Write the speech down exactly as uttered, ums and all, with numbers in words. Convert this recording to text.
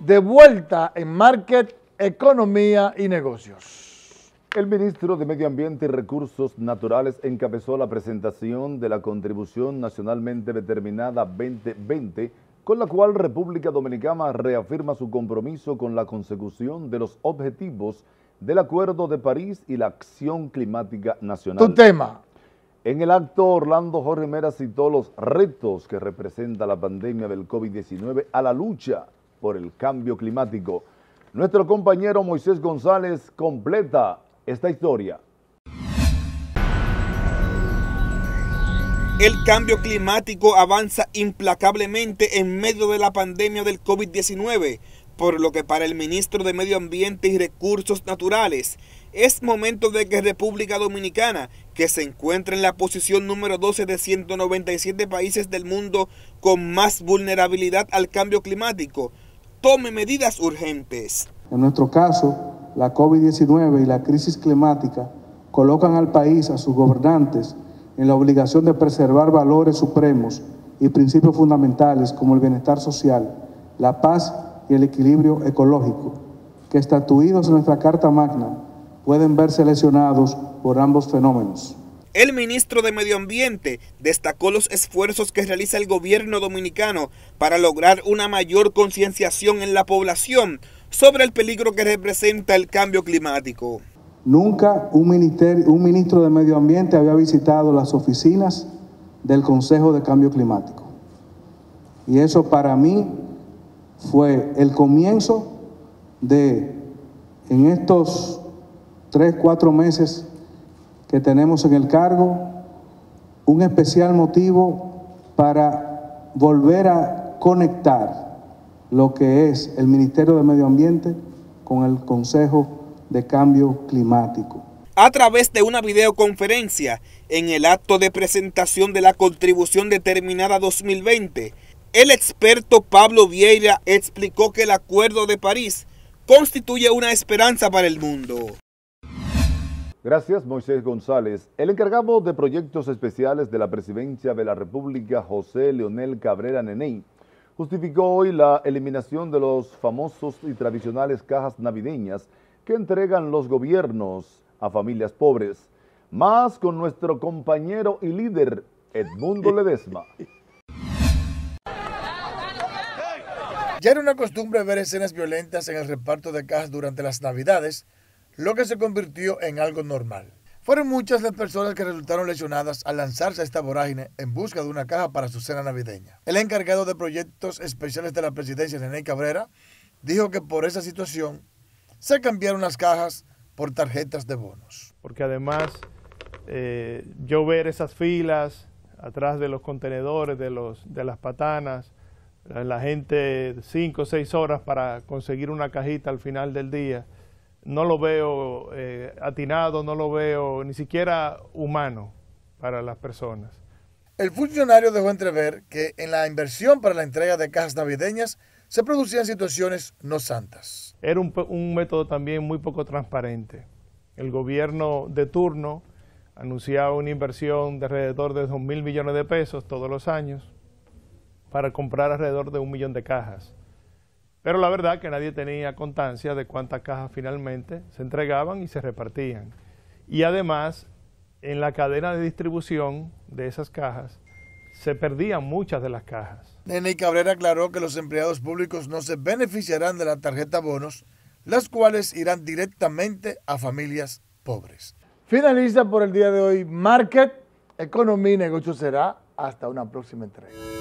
de vuelta en Market, Economía y Negocios. El ministro de Medio Ambiente y Recursos Naturales encabezó la presentación de la Contribución Nacionalmente Determinada veinte veinte, con la cual República Dominicana reafirma su compromiso con la consecución de los objetivos del Acuerdo de París y la Acción Climática Nacional. Tu tema. En el acto, Orlando Jorge Mera citó los retos que representa la pandemia del COVID diecinueve a la lucha por el cambio climático. Nuestro compañero Moisés González completa esta historia. El cambio climático avanza implacablemente en medio de la pandemia del COVID diecinueve, por lo que para el ministro de Medio Ambiente y Recursos Naturales es momento de que República Dominicana, que se encuentra en la posición número doce de ciento noventa y siete países del mundo con más vulnerabilidad al cambio climático, tome medidas urgentes. En nuestro caso, la COVID diecinueve y la crisis climática colocan al país, a sus gobernantes, en la obligación de preservar valores supremos y principios fundamentales como el bienestar social, la paz y el equilibrio ecológico, que estatuidos en nuestra Carta Magna pueden verse lesionados por ambos fenómenos. El ministro de Medio Ambiente destacó los esfuerzos que realiza el gobierno dominicano para lograr una mayor concienciación en la población sobre el peligro que representa el cambio climático. Nunca un, ministerio, un ministro de Medio Ambiente había visitado las oficinas del Consejo de Cambio Climático. Y eso para mí fue el comienzo de, en estos tres, cuatro meses que tenemos en el cargo, un especial motivo para volver a conectar lo que es el Ministerio de Medio Ambiente con el Consejo de Cambio Climático. A través de una videoconferencia en el acto de presentación de la Contribución Determinada dos mil veinte, el experto Pablo Vieira explicó que el Acuerdo de París constituye una esperanza para el mundo. Gracias, Moisés González. El encargado de proyectos especiales de la Presidencia de la República, José Leonel Cabrera Neney, justificó hoy la eliminación de los famosos y tradicionales cajas navideñas que entregan los gobiernos a familias pobres. Más con nuestro compañero y líder, Edmundo Ledesma. Ya era una costumbre ver escenas violentas en el reparto de cajas durante las Navidades, lo que se convirtió en algo normal. Fueron muchas las personas que resultaron lesionadas al lanzarse a esta vorágine en busca de una caja para su cena navideña. El encargado de proyectos especiales de la presidencia, Neney Cabrera, dijo que por esa situación se cambiaron las cajas por tarjetas de bonos. Porque además eh, yo ver esas filas atrás de los contenedores, de, los, de las patanas, la gente cinco o seis horas para conseguir una cajita al final del día, no lo veo eh, atinado, no lo veo ni siquiera humano para las personas. El funcionario dejó entrever que en la inversión para la entrega de cajas navideñas se producían situaciones no santas. Era un, un método también muy poco transparente. El gobierno de turno anunciaba una inversión de alrededor de dos mil millones de pesos todos los años para comprar alrededor de un millón de cajas. Pero la verdad que nadie tenía constancia de cuántas cajas finalmente se entregaban y se repartían. Y además, en la cadena de distribución de esas cajas, se perdían muchas de las cajas. Neney Cabrera aclaró que los empleados públicos no se beneficiarán de la tarjeta bonos, las cuales irán directamente a familias pobres. Finaliza por el día de hoy Market, Economía y Negocios. Será hasta una próxima entrega.